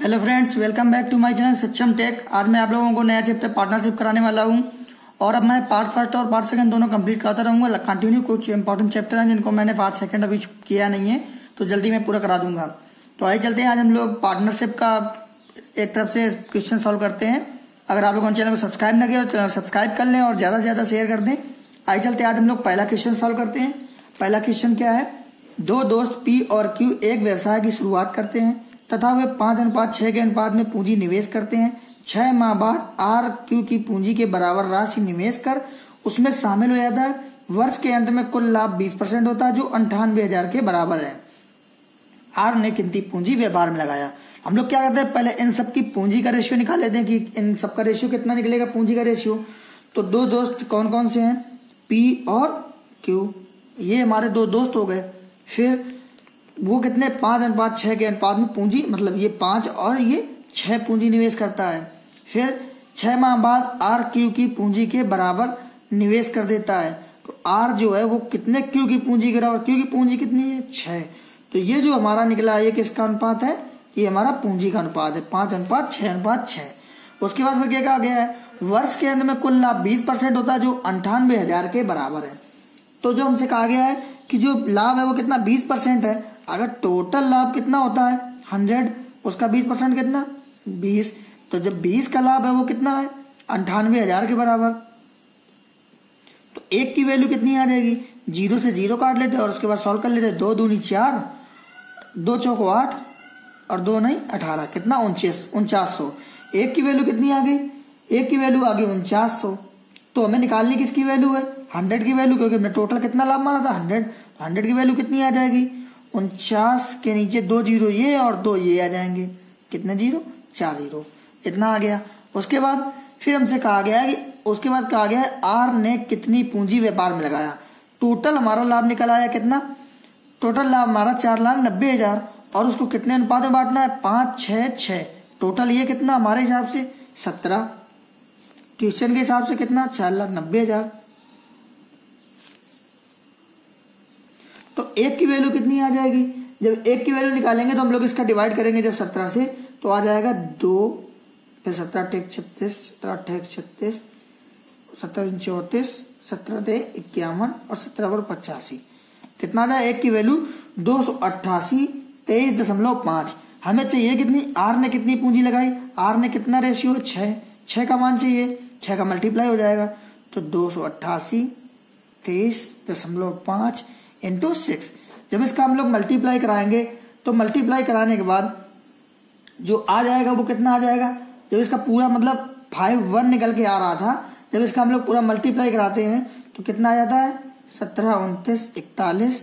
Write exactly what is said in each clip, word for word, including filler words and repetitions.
Hello friends, welcome back to my channel Saksham tech. आज मैं आप लोगों को नया चैप्टर पार्टनरशिप कराने वाला हूं और अब मैं पार्ट फर्स्ट और पार्ट सेकंड दोनों कंप्लीट करता रहूंगा। कंटिन्यू कुछ इंपॉर्टेंट चैप्टर हैं जिनको मैंने पार्ट सेकंड अभी किया नहीं है, तो जल्दी मैं पूरा करा दूंगा। तो आइए चलते हैं, आज हम लोग पार्टनरशिप का एक तरफ से क्वेश्चन सॉल्व करते हैं। अगर आप लोगों ने चैनल को सब्सक्राइब न किया तो चैनल सब्सक्राइब कर लें और ज़्यादा से ज़्यादा शेयर कर दें। आइए चलते हैं, आज हम लोग पहला क्वेश्चन सॉल्व करते हैं। पहला क्वेश्चन क्या है? दो दोस्त पी और क्यू एक व्यवसाय की शुरुआत करते हैं तथा वे पांच अनुपात छह के अनुपात में पूंजी निवेश करते हैं। छह माह बाद आर क्यू की पूंजी के बराबर राशि निवेश कर उसमें शामिल हो जाता है। वर्ष के अंत में कुल लाभ बीस परसेंट होता है जो अंठानवे हजार के बराबर है। आर ने कितनी पूंजी व्यापार में लगाया? हम लोग क्या करते हैं, पहले इन सब की पूंजी का रेशियो निकाल लेते हैं कि इन सब का रेशियो कितना निकलेगा, पूंजी का रेशियो। तो दो दोस्त कौन कौन से हैं? पी और क्यू, ये हमारे दो दोस्त हो गए। फिर वो कितने? पांच अनुपात छह के अनुपात में पूंजी, मतलब ये पांच और ये छह पूंजी निवेश करता है। फिर छह माह बाद आर क्यू की पूंजी के बराबर निवेश कर देता है। तो आर जो है वो कितने क्यू की पूंजी के बराबर? क्यू की पूंजी कितनी है? छह। तो ये जो हमारा निकला ये किसका अनुपात है? ये हमारा पूंजी का अनुपात है, पांच अनुपात छह अनुपात छह। उसके बाद फिर क्या कहा गया है? वर्ष के अंत में कुल लाभ बीस परसेंट होता है जो अंठानवे हजार के बराबर है। तो जो हमसे कहा गया है कि जो लाभ है वो कितना? बीस परसेंट है। अगर टोटल लाभ कितना होता है? हंड्रेड, उसका बीस परसेंट कितना? बीस। तो जब बीस का लाभ है वो कितना है? अंठानवे हजार के बराबर। तो एक की वैल्यू कितनी आ जाएगी? जीरो से जीरो काट लेते और उसके बाद सॉल्व कर लेते। दो दूनी चार, दो चौको आठ और दो नहीं अठारह, कितना? उनचास उनचास सौ। एक की वैल्यू कितनी आ गई? एक की वैल्यू आ गई उनचास सौ। तो हमें निकालनी किसकी वैल्यू है? हंड्रेड की वैल्यू, क्योंकि हमने टोटल कितना लाभ माना था? हंड्रेड। हंड्रेड की वैल्यू कितनी आ जाएगी? उनचास के नीचे दो जीरो ये और दो ये आ जाएंगे। कितने जीरो? चार जीरो, इतना आ गया। उसके बाद फिर हमसे कहा गया है कि उसके बाद कहा गया है आर ने कितनी पूंजी व्यापार में लगाया। टोटल हमारा लाभ निकल आया कितना? टोटल लाभ हमारा चार लाख नब्बे हजार और उसको कितने अनुपात में बांटना है? पांच छह छह। टोटल ये कितना हमारे हिसाब से? सत्रह। ट्यूशन के हिसाब से कितना? चार लाख नब्बे हजार। तो एक की वैल्यू कितनी आ जाएगी? जब एक की वैल्यू निकालेंगे तो हम लोग इसका डिवाइड करेंगे जब सत्रह से, तो आ जाएगा दो, फिर सत्रह अट्ठे छत्तीस, सत्रह अट्ठे छत्तीस, सत्रह चौतीस, सत्रह दे इक्यावन और सत्रह और पचासी। कितना आ जाए एक की वैल्यू? दो सौ अट्ठासी तेईस दशमलव पांच। हमें चाहिए कितनी? आर ने कितनी पूंजी लगाई? आर ने कितना रेशियो? छह। छह का मान चाहिए, छह का मल्टीप्लाई हो जाएगा। तो दो सौ अट्ठासी तेईस दशमलव पांच इंटू सिक्स। जब इसका हम लोग मल्टीप्लाई कराएंगे तो मल्टीप्लाई कराने के बाद जो आ जाएगा वो कितना आ जाएगा? जब इसका पूरा मतलब फाइव वन निकल के आ रहा था, जब इसका हम लोग पूरा मल्टीप्लाई कराते हैं तो कितना आ जाता है? सत्रह उनतीस इकतालीस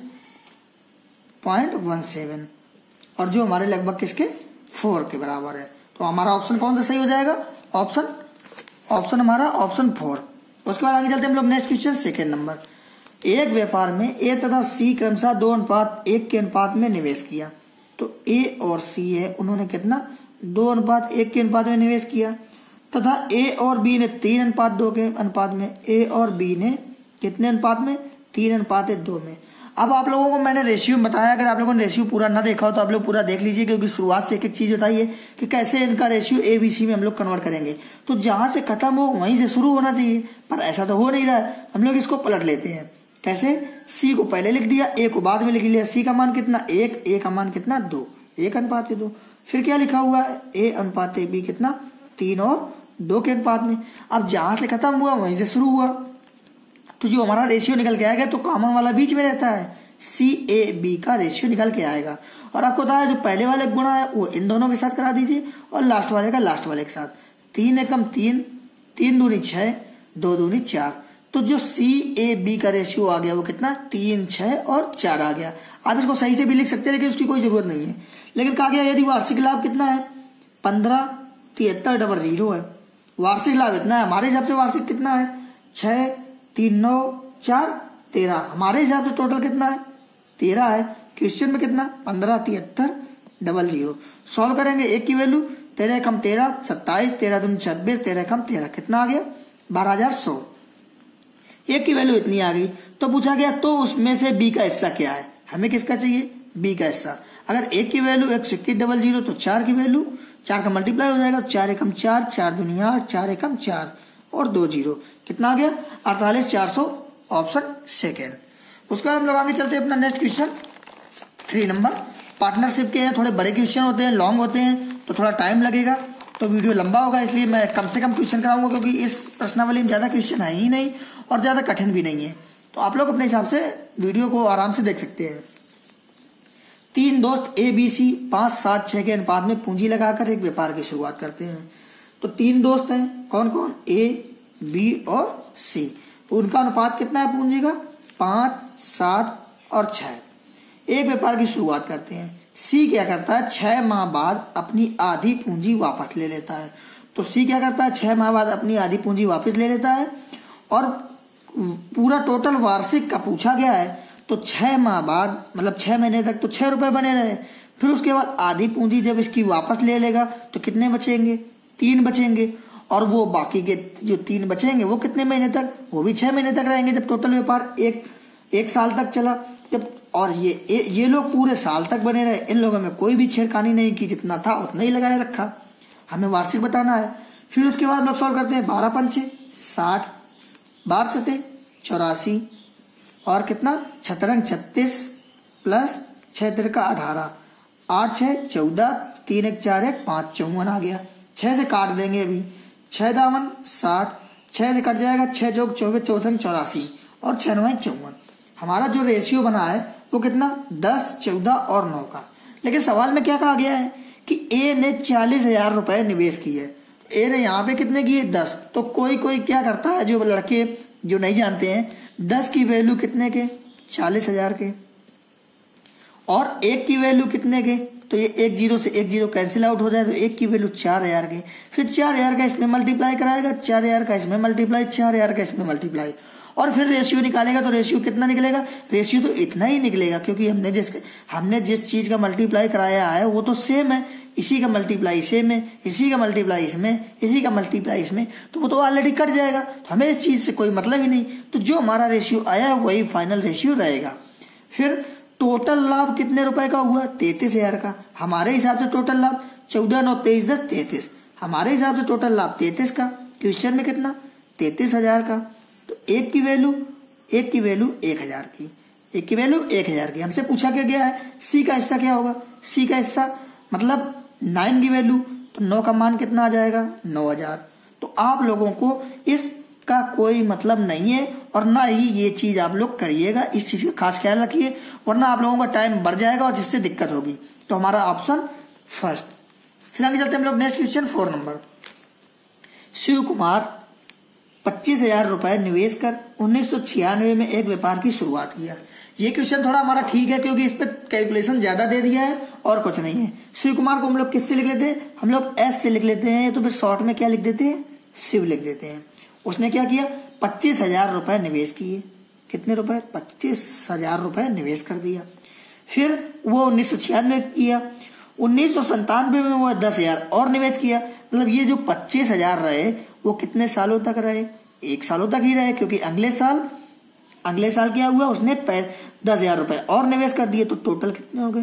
पॉइंट वन सेवन, और जो हमारे लगभग किसके? फोर के बराबर है। तो हमारा ऑप्शन कौन सा सही हो जाएगा? ऑप्शन ऑप्शन हमारा ऑप्शन फोर। उसके बाद आगे चलते हैं हम लोग नेक्स्ट क्वेश्चन सेकेंड नंबर। एक व्यापार में ए तथा सी क्रमशः दो अनुपात एक के अनुपात में निवेश किया। तो ए और सी है, उन्होंने कितना? दो अनुपात एक के अनुपात में निवेश किया। तथा ए और बी ने तीन अनुपात दो के अनुपात में। ए और बी ने कितने अनुपात में? तीन अनुपात दो में। अब आप लोगों को मैंने रेशियो बताया, अगर आप लोगों ने रेशियो पूरा ना देखा हो तो आप लोग पूरा देख लीजिए, क्योंकि शुरुआत से एक एक चीज बताइए कि कैसे इनका रेशियो ए बी सी में हम लोग कन्वर्ट करेंगे। तो जहां से खत्म हो वहीं से शुरू होना चाहिए, पर ऐसा तो हो नहीं रहा है। हम लोग इसको पलट लेते हैं। कैसे? सी को पहले लिख दिया, ए को बाद में लिख लिया। सी का मान कितना? एक। ए का मान कितना? दो। एक अनुपात दो। फिर क्या लिखा हुआ है? ए अनुपात बी कितना? तीन और दो के अनुपात में। अब जहां से खत्म हुआ वहीं से शुरू हुआ, तो जो हमारा रेशियो निकल के आएगा तो कॉमन वाला बीच में रहता है, सी ए बी का रेशियो निकल के आएगा। और आपको बताया जो पहले वाले गुणा है वो इन दोनों के साथ करा दीजिए और लास्ट वाले का लास्ट वाले के साथ। तीन एकम तीन, तीन दूनी छह, दो दूनी चार। तो जो सी ए बी का रेशियो आ गया वो कितना? तीन छह और चार आ गया। आप इसको सही से भी लिख सकते हैं लेकिन उसकी कोई जरूरत नहीं है। लेकिन कहा गया यदि वार्षिक लाभ कितना है? पंद्रह तिहत्तर डबल जीरो है। वार्षिक लाभ इतना है, हमारे हिसाब से वार्षिक कितना है? छह तीन नौ चार तेरह। हमारे हिसाब से टोटल कितना है? तेरह है। क्वेश्चन में कितना? पंद्रह तिहत्तर डबल जीरो। सॉल्व करेंगे, एक की वैल्यू तेरह कम तेरह सत्ताईस, तेरह दूनी छब्बीस, तेरह कम तेरह कितना आ गया? बारह हजार सौ। एक की वैल्यू इतनी आ गई। तो पूछा गया तो उसमें से बी का हिस्सा क्या है? हमें किसका चाहिए? बी का हिस्सा। अगर एक की वैल्यू एक सौ इक्कीस डबल जीरो तो चार की वैल्यू चार का मल्टीप्लाई हो जाएगा, चार एकम चार, चार दुनिया आठ, चार एकम चार और दो जीरो, कितना आ गया अड़तालीस चार सौ, ऑप्शन सेकेंड। उसके बाद हम लोग आगे चलते हैं अपना next question three number. Partnership के हैं, थोड़े बड़े क्वेश्चन होते हैं, लॉन्ग होते हैं, तो थोड़ा टाइम लगेगा, तो वीडियो लंबा होगा, इसलिए मैं कम से कम क्वेश्चन कराऊंगा, क्योंकि इस प्रश्नावली में ज़्यादा क्वेश्चन है ही नहीं और ज़्यादा कठिन भी नहीं है, तो आप लोग अपने हिसाब से वीडियो को आराम से देख सकते हैं। तीन दोस्त ए बी सी पाँच सात छः के अनुपात में पूंजी लगाकर एक व्यापार की शुरुआत करते हैं। तो तीन दोस्त हैं, कौन कौन, ए बी और सी, तो उनका अनुपात कितना है पूंजी का, पाँच सात और छः। एक व्यापार की शुरुआत करते हैं। सी क्या करता है, छह माह बाद अपनी आधी पूंजी वापस ले लेता है। तो सी क्या करता है, छह माह बाद अपनी आधी पूंजी वापस ले लेता है, और पूरा टोटल वार्षिक का पूछा गया है, तो छह माह बाद मतलब छह महीने तक तो छह रुपए बने रहे, फिर उसके बाद आधी पूंजी जब इसकी वापस ले लेगा तो कितने बचेंगे, तीन बचेंगे, और वो बाकी के जो तीन बचेंगे वो कितने महीने तक, वो भी छह महीने तक रहेंगे, जब टोटल व्यापार एक एक साल तक चला। जब और ये ये लोग पूरे साल तक बने रहे, इन लोगों में कोई भी छेड़खानी नहीं की, जितना था उतना ही लगाए रखा, हमें वार्षिक बताना है। फिर उसके बाद लोग सॉल्व करते हैं, बारह पंचे साठ, बारह सते चौरासी, और कितना छतरंग छत्तीस, प्लस छः तिरका अठारह, आठ छः चौदह, तीन एक चार एक पाँच, चौवन आ गया। छः से काट देंगे अभी, छः दावन साठ, छः से कट जाएगा, छः चौक चौबीस, चौसठ चौरासी, और छः नौ चौवन। हमारा जो रेशियो बना है वो कितना, दस चौदह और नौ का। लेकिन सवाल में क्या कहा गया है कि ए ने चालीस हजार रुपए निवेश किए, ए ने यहाँ पे कितने किए, दस। तो कोई कोई क्या करता है, जो लड़के जो नहीं जानते हैं, दस की वैल्यू कितने के, चालीस हजार के, और एक की वैल्यू कितने के, तो ये एक जीरो से एक जीरो कैंसिल आउट हो जाए, तो एक की वैल्यू चार हजार के, फिर चार हजार का इसमें मल्टीप्लाई कराएगा, चार हजार का इसमें मल्टीप्लाई, चार हजार का इसमें मल्टीप्लाई, और फिर रेशियो निकालेगा, तो रेशियो कितना निकलेगा, रेशियो तो इतना ही निकलेगा, क्योंकि हमने जिस हमने जिस चीज का मल्टीप्लाई कराया है वो तो सेम है, इसी का मल्टीप्लाई सेम है, इसी का मल्टीप्लाई इसमें, इसी का मल्टीप्लाई इसमें, तो वो तो ऑलरेडी कट जाएगा, तो हमें इस चीज से कोई मतलब ही नहीं। तो जो हमारा रेशियो आया है वही फाइनल रेशियो रहेगा। फिर टोटल लाभ कितने रुपए का हुआ, तैतीस हजार का। हमारे हिसाब से टोटल लाभ चौदह नौ तेईस दस तैतीस, हमारे हिसाब से टोटल लाभ तैतीस का, क्वेश्चन में कितना, तैतीस हजार का। तो एक की वैल्यू एक की वैल्यू एक हजार की, एक की वैल्यू एक हजार की। हमसे पूछा क्या गया है, सी का हिस्सा क्या होगा, सी का हिस्सा मतलब नाइन की वैल्यू, तो नौ का मान कितना आ जाएगा, नौ हजार। तो आप लोगों को इसका कोई मतलब नहीं है, और ना ही ये चीज आप लोग करिएगा, इस चीज का खास ख्याल रखिए, वरना आप लोगों का टाइम बढ़ जाएगा और जिससे दिक्कत होगी। तो हमारा ऑप्शन फर्स्ट। फिर आगे चलते हैं हम लोग next question four number. Shiv Kumar पच्चीस हजार रुपए निवेश कर उन्नीस सौ छियानवे में एक व्यापार की शुरुआत किया। ये क्वेश्चन थोड़ा हमारा ठीक है, क्योंकि इस पे कैलकुलेशन ज्यादा दे दिया है और कुछ नहीं है। शिव कुमार को हम लोग किससे लिख लेते हैं, हम लोग एस से लिख लेते हैं, तो फिर शॉर्ट में क्या लिख देते हैं, शिव लिख देते हैं। उसने क्या किया, पच्चीस हजार रुपए निवेश किए, कितने रुपए, पच्चीस हजार रुपए निवेश कर दिया। फिर वो उन्नीस सौ छियानवे किया, उन्नीस सौ संतानवे में वो दस हजार और निवेश किया। मतलब ये जो पच्चीस हजार रहे वो कितने सालों तक रहे, एक सालों तक ही रहे, क्योंकि अगले साल अगले साल क्या हुआ, उसने दस हजार रुपए और निवेश कर दिए, तो टोटल कितने हो गए,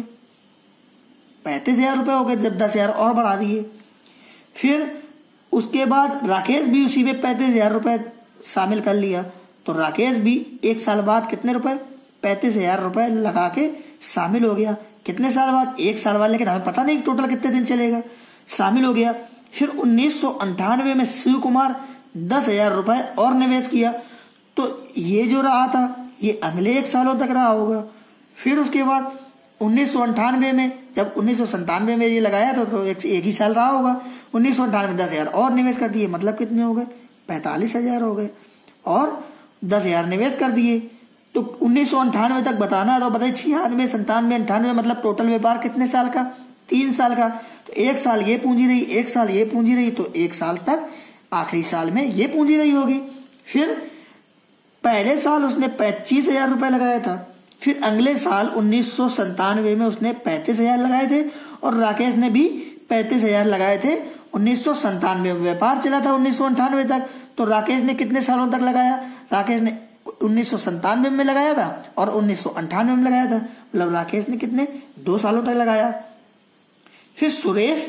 पैंतीस हजार रुपए हो गए, जब दस हजार और बढ़ा दिए। फिर उसके बाद राकेश भी उसी में पैंतीस हजार रुपए शामिल कर लिया, तो राकेश भी एक साल बाद कितने रुपए, पैंतीस हजार रुपए लगा के शामिल हो गया। कितने साल बाद, एक साल बाद, लेकिन हमें पता नहीं टोटल कितने दिन चलेगा, शामिल हो गया। फिर उन्नीस सौ अंठानवे में शिव कुमार दस हजार रुपए और निवेश किया, तो ये जो रहा था ये अगले एक सालों तक रहा होगा। फिर उसके बाद उन्नीस सौ अंठानवे में, जब उन्नीस सौ संतानवे में ये लगाया था, तो एक, एक ही साल रहा होगा। उन्नीस सौ अंठानवे दस हजार और निवेश कर दिए, मतलब कितने हो गए, पैंतालीस हजार हो गए, और दस हजार निवेश कर दिए। तो उन्नीस सौ अंठानवे तक बताना है, तो बताइए छियानवे संतानवे अंठानवे, मतलब टोटल व्यापार कितने साल का, तीन साल का। तो एक साल ये पूंजी रही, एक साल ये पूंजी रही, तो एक साल तक आखिरी साल में ये पूंजी रही होगी। फिर पहले साल उसने पच्चीस हजार रुपए लगाया था, फिर अगले साल उन्नीस सौ संतानवे में उसने पैंतीस हजार लगाए थे, और राकेश ने भी पैंतीस हजार लगाए थे। उन्नीस सौ संतानवे में व्यापार चला था उन्नीस सौ अंठानवे तक, तो राकेश ने कितने सालों तक लगाया, राकेश ने उन्नीस सौ संतानवे में लगाया था और उन्नीस सौ अंठानवे में लगाया था, मतलब राकेश ने कितने, दो सालों तक लगाया। फिर सुरेश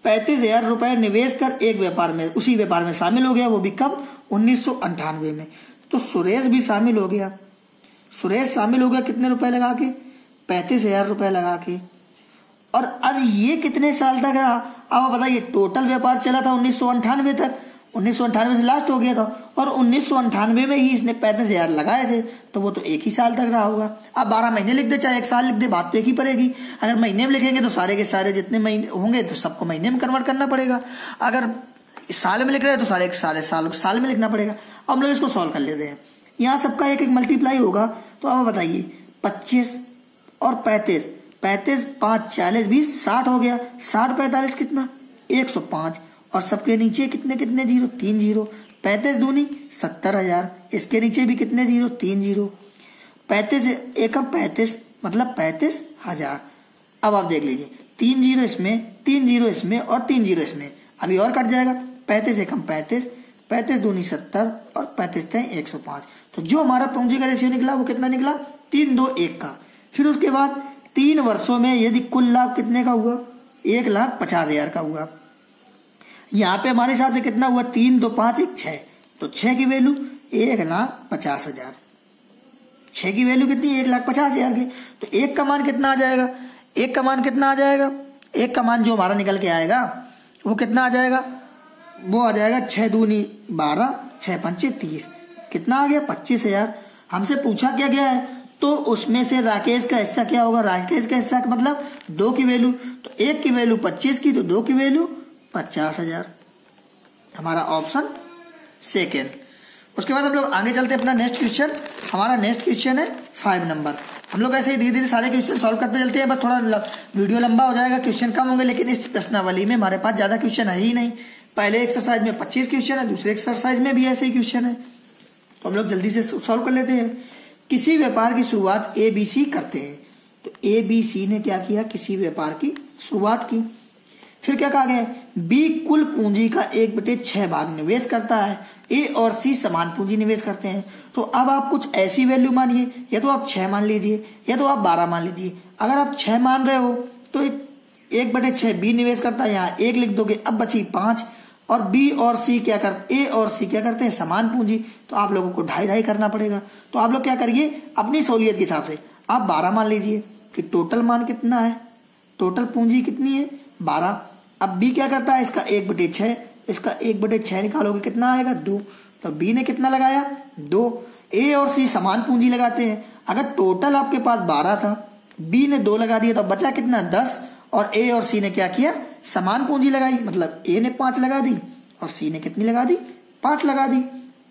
पैंतीस हजार रुपए निवेश कर एक व्यापार में उसी व्यापार में शामिल हो गया, वो भी कब, उन्नीस सौ अंठानवे में। तो सुरेश भी शामिल हो गया। सुरेश शामिल हो गया कितने रुपए लगा के, पैंतीस हजार रुपए लगा के। और अब ये कितने साल तक रहा, अब बताइए, टोटल व्यापार चला था उन्नीस सौ अंठानवे तक, उन्नीस सौ अंठानवे से लास्ट हो गया था, और उन्नीस सौ अंठानवे में ही इसने पैंतीस हजार लगाए थे, तो वो तो एक ही साल तक रहा होगा। अब बारह महीने लिख दे चाहे एक साल लिख दे, बात तो एक ही पड़ेगी। अगर महीने में लिखेंगे तो सारे के सारे जितने महीने होंगे तो सबको महीने में कन्वर्ट करना पड़ेगा, अगर साल में लिख रहे हैं तो सारे सारे साल साल में लिखना पड़ेगा। अब हम लोग इसको सॉल्व कर लेते हैं। यहाँ सबका एक एक मल्टीप्लाई होगा, तो अब बताइए पच्चीस और पैंतीस, पैंतीस पाँच चालीस बीस साठ हो गया, साठ पैंतालीस कितना, एक सौ पाँच, और सबके नीचे कितने कितने जीरो, तीन जीरो, पैंतीस दूनी सत्तर हजार, इसके नीचे भी कितने जीरो, तीन जीरो, पैंतीस एकम पैंतीस मतलब पैंतीस हजार। अब आप देख लीजिए, तीन जीरो इसमें, तीन जीरो इसमें और तीन जीरो इसमें, अभी और कट जाएगा, पैंतीस एकम पैंतीस, पैंतीस दूनी सत्तर और पैंतीस थे एक सौ पाँच। तो जो हमारा पूंजी का रेशियो निकला वो कितना निकला, तीन दो एक का। फिर उसके बाद तीन वर्षों में यदि कुल लाभ कितने का हुआ, एक लाख पचास हजार का हुआ। यहाँ पे हमारे हिसाब से कितना हुआ, तीन दो पांच एक छह, तो छह की वैल्यू एक लाख पचास हजार, छह की वैल्यू कितनी, एक लाख पचास हजार की। तो एक का मान कितना आ जाएगा, एक का मान कितना आ जाएगा, एक का मान जो हमारा निकल के आएगा वो कितना आ जाएगा, वो आ जाएगा छह दूनी बारह, छह पंचे तीस, कितना आ गया, पच्चीस हजार। हमसे पूछा क्या गया है, तो उसमें से राकेश का हिस्सा क्या होगा, राकेश का हिस्सा मतलब दो की वैल्यू, तो एक की वैल्यू पच्चीस की, तो दो की वैल्यू पचास हजार, हमारा ऑप्शन सेकेंड। उसके बाद हम लोग आगे चलते हैं अपना नेक्स्ट क्वेश्चन। हमारा नेक्स्ट क्वेश्चन है फाइव नंबर। हम लोग ऐसे ही धीरे धीरे सारे क्वेश्चन सॉल्व करते चलते हैं, बस थोड़ा वीडियो लंबा हो जाएगा, क्वेश्चन कम होंगे, लेकिन इस प्रश्नावली में हमारे पास ज्यादा क्वेश्चन है ही नहीं। पहले एक्सरसाइज में पच्चीस क्वेश्चन है, दूसरे एक्सरसाइज में भी ऐसे ही क्वेश्चन है, तो हम लोग जल्दी से सॉल्व कर लेते हैं। किसी व्यापार की शुरुआत ए बी सी करते हैं, तो ए बी सी ने क्या किया, किसी व्यापार की शुरुआत की। फिर क्या कहा गया, बी कुल पूंजी का एक बटे छह भाग निवेश करता है, ए और सी समान पूंजी निवेश करते हैं। तो अब आप कुछ ऐसी वैल्यू मानिए, या तो आप छह मान लीजिए या तो आप बारह मान लीजिए। अगर आप छह मान रहे हो तो एक बटे छह बी निवेश करता है, यहाँ एक लिख दोगे, अब बची पांच, और बी और सी क्या करते, ए और सी क्या करते हैं, समान पूंजी, तो आप लोगों को ढाई ढाई करना पड़ेगा। तो आप लोग क्या करिए, अपनी सहूलियत के हिसाब से आप बारह मान लीजिए कि टोटल मान कितना है, टोटल पूंजी कितनी है, बारह। अब बी क्या करता है, इसका एक बटे छह, इसका एक बटे छह निकालोगे कितना आएगा, दो। तो बी ने कितना लगाया, दो। ए और सी समान पूंजी लगाते हैं, अगर टोटल आपके पास बारह था, बी ने दो लगा दिया, तो बचा कितना, दस, और ए और सी ने क्या किया, समान पूंजी लगाई, मतलब ए ने पांच लगा दी और सी ने कितनी लगा दी, पांच लगा दी।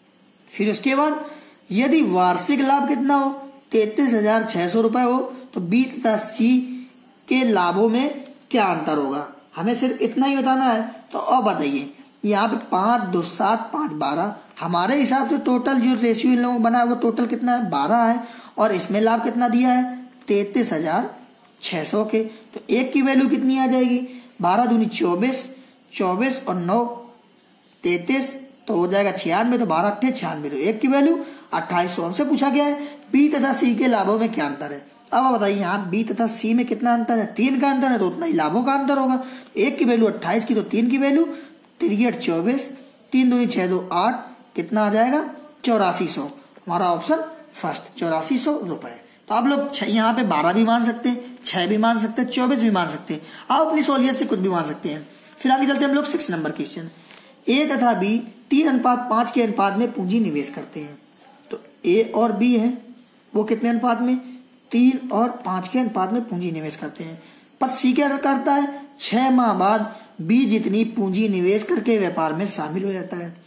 फिर उसके बाद यदि वार्षिक लाभ कितना हो, तैतीस हजार छह सौ रुपए हो, तो बी तथा सी के लाभों में क्या अंतर होगा, हमें सिर्फ इतना ही बताना है। तो अब बताइए, यहाँ पे पांच दो सात पांच बारह, हमारे हिसाब से टोटल जो रेशियो इन लोगों को बना है वो टोटल कितना है, बारह है, और इसमें लाभ कितना दिया है, तैतीस हजार छह सौ के। तो एक की वैल्यू कितनी आ जाएगी, बारह दूनी चौबीस, चौबीस और नौ तैतीस, तो हो जाएगा छियानवे, तो बारह अट्ठे छियानवे, तो एक की वैल्यू अट्ठाईस सौ। हमसे पूछा गया है बी तथा सी के लाभों में क्या अंतर है। अब बताइए, यहाँ बी तथा सी में कितना अंतर है, तीन का अंतर है, तो उतना ही लाभों का अंतर होगा। एक की वैल्यू अट्ठाईस की, तो तीन की वैल्यू तिरसठ चौबीस, तीन दूनी छह दो आठ, कितना आ जाएगा, चौरासी सौ। हमारा ऑप्शन फर्स्ट, चौरासी सौ रुपए। तो आप लोग यहाँ पे बारह भी मान सकते हैं, छह भी मान सकते हैं, चौबीस भी मान सकते हैं, आप अपनी सहूलियत से कुछ भी मान सकते हैं। फिर आगे चलते हैं हम लोग सिक्स नंबर क्वेश्चन। ए तथा बी तीन अनुपात पांच के अनुपात में पूंजी निवेश करते हैं। तो ए और बी है वो कितने अनुपात में, तीन और पांच के अनुपात में पूंजी निवेश करते हैं। पर सी क्या करता है, छह माह बाद बी जितनी पूंजी निवेश करके व्यापार में शामिल हो जाता है।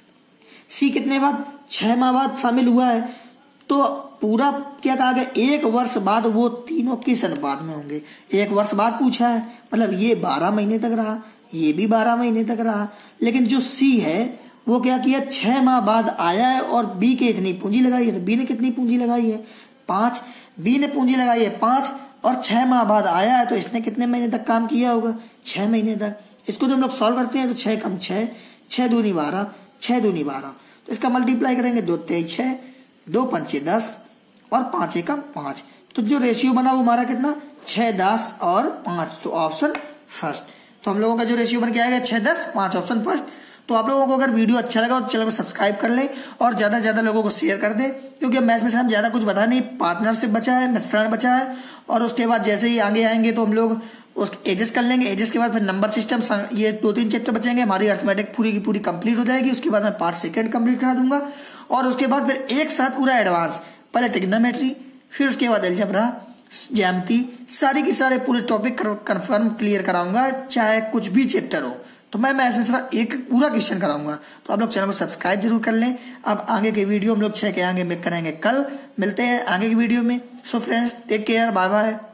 सी कितने बाद, छह माह बाद शामिल हुआ है, तो पूरा क्या कहा गया, एक वर्ष बाद वो तीनों किस अनुपात में होंगे, एक वर्ष बाद पूछा है, मतलब ये बारह महीने तक रहा, ये भी बारह महीने तक रहा। लेकिन जो सी है वो क्या किया, छह माह बाद आया है और बी के इतनी पूंजी लगाई है, तो बी ने कितनी पूंजी लगाई है, पांच, बी ने पूंजी लगाई है पांच, और छह माह बाद आया है, तो इसने कितने महीने तक काम किया होगा, छह महीने तक। इसको जब हम लोग सॉल्व करते हैं तो छह कम छह, छह दूनी बारह, छह दूनी बारह, तो इसका मल्टीप्लाई करेंगे, दो तेईस छह, दो पंचे दस और पांच एकम पांच, तो जो रेशियो बना वो हमारा कितना, छह दस और पांच, तो ऑप्शन फर्स्ट। तो हम लोगों का जो रेशियो बन के आएगा छः दस पाँच ऑप्शन फर्स्ट। तो आप लोगों को अगर वीडियो अच्छा लगा और चैनल को सब्सक्राइब कर लें और ज़्यादा से ज़्यादा लोगों को शेयर कर दें, क्योंकि अब मैथ्स में हम ज़्यादा कुछ बता नहीं, पार्टनरशिप बचा है, मिश्रण बचा है, और उसके बाद जैसे ही आगे आएंगे तो हम लोग उस एजेस कर लेंगे। एजेस के बाद फिर नंबर सिस्टम, ये दो तीन चैप्टर बचेंगे, हमारी अर्थमेटिक पूरी की पूरी कंप्लीट हो जाएगी। उसके बाद मैं पार्ट सेकंड कंप्लीट करा दूंगा और उसके बाद फिर एक साथ पूरा एडवांस, पहले ट्रिग्नोमेट्री, फिर उसके बाद अलजेब्रा, ज्यामिति, सारी की सारे पूरे टॉपिक कंफर्म क्लियर कराऊंगा, चाहे कुछ भी चैप्टर हो। तो मैं मैं इसमें सारा एक पूरा क्वेश्चन कराऊंगा। तो आप लोग चैनल को सब्सक्राइब जरूर कर लें। अब आगे के वीडियो हम लोग छः के आगे में करेंगे, कल मिलते हैं आगे की वीडियो में। So friends, take care, bye bye.